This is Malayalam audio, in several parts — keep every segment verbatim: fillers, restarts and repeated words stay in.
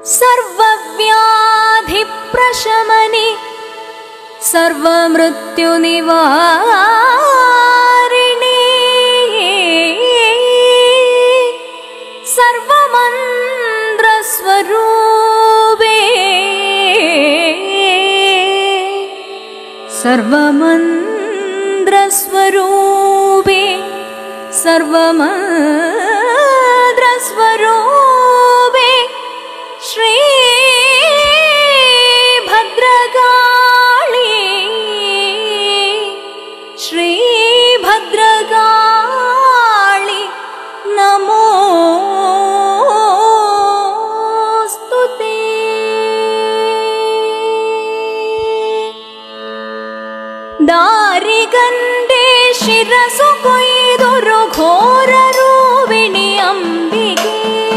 सर्वव्याधि प्रशमनि सर्वमृत्युनिवारिणी सर्वमन्त्रस्वरूपे सर्वमन्त्रस्वरूपे सर्वमन्त्रस्वरूपे श्री भद्रकाली श्री भद्रकाली नमोस्तुते। दारिगंडे शिरसु कोय्दुरु घोर रूपिणी अंबिके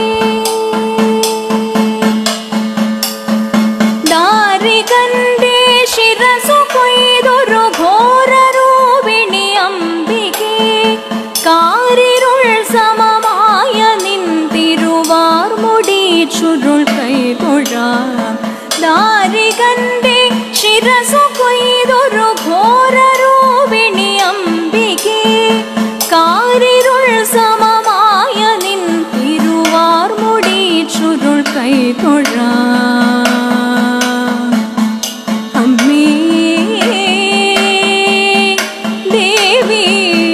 दारिगंडे शिरसु कोय्दुरु घोर रूपिणी अंबिके कारिरुळ समമായ निन्तिरुवार्मुडी चुरुळ कैतोळाम दारिगंडे शिरसु कोय्दुरु घोर रूपिणी अंबिके कारिरुळ समമായ निन्तिरुवार्मुडी चुरुळ कैतोळाम अम्मे देवी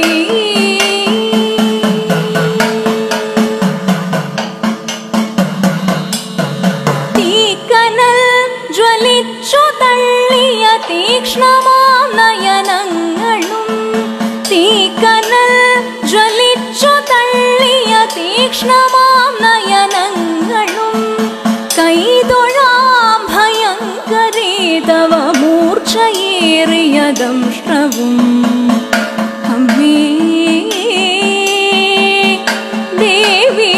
तीकनल ज्वलिच्चु तള്ളിയ തീക്ഷ്ണമാം നയനങ്ങളും തീക്കനൽ ജ്വലിച്ചു തള്ളിയ തീക്ഷ്ണമാം നയനങ്ങളും കൈതൊഴാം ഭയങ്കരേ തവ മൂർച്ഛയേറിയ ദംഷ്ട്രവും അമ്മേ ദേവി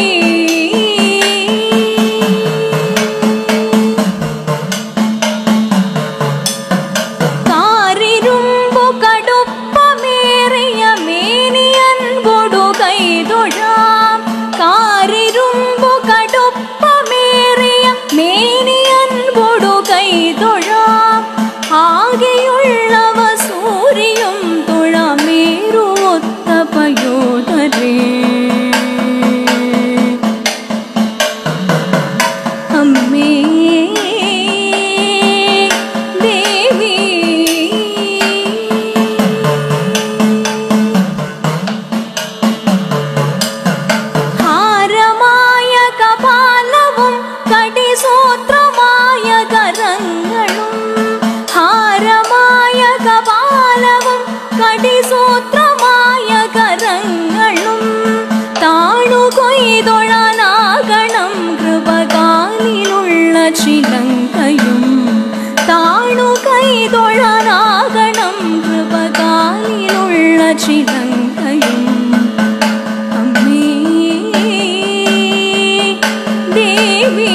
ചിലങ്കയും താണു കൈതൊഴാനാകണം കൃപകാലിലുള്ള ചിലങ്കയും അമ്മേ ദേവി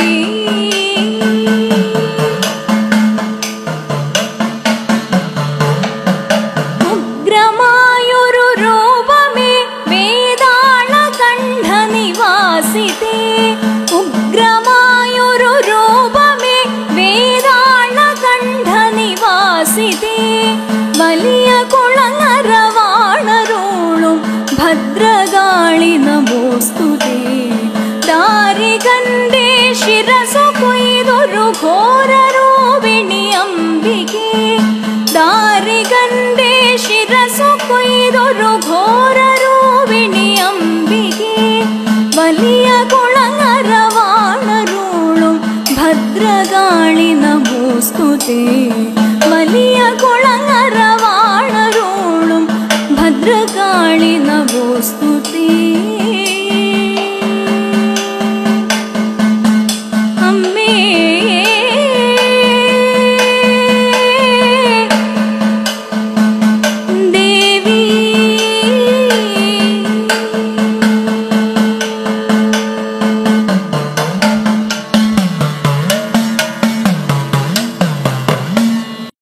ഉഗ്രമായൊരു രൂപമേ വേതാള കണ്ഠ നിവാസിതേ ഉഗ്രമായൊരു രൂപമേ വേതാള കണ്ഠ നിവാസിതേ വലിയ കുളങ്ങരവാണരുളും ഭദ്രകാളി നമോസ്തുതേ ദാരികണ്ഠേ ശിരസു കൊയ്തൊരു ഘോര രൂപിണി അംബികേ ദാരികണ്ഠേ ശിരസു കൊയ്തൊരു ഘോര രൂപിണി അംബികേ വലിയ കുളങ്ങരവാണരുളും ഭദ്രകാളി നമോസ്തുതേ വലിയ കുളങ്ങരവാണരുളും ഭദ്രകാളി നമോസ്തുതേ।